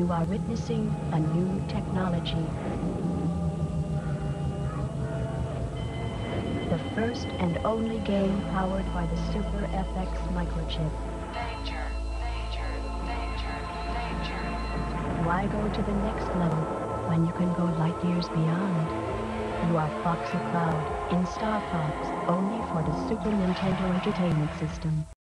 You are witnessing a new technology. The first and only game powered by the Super FX microchip. Danger, danger, danger, danger. Why go to the next level when you can go light years beyond? You are Foxy Cloud in Star Fox, only for the Super Nintendo Entertainment System.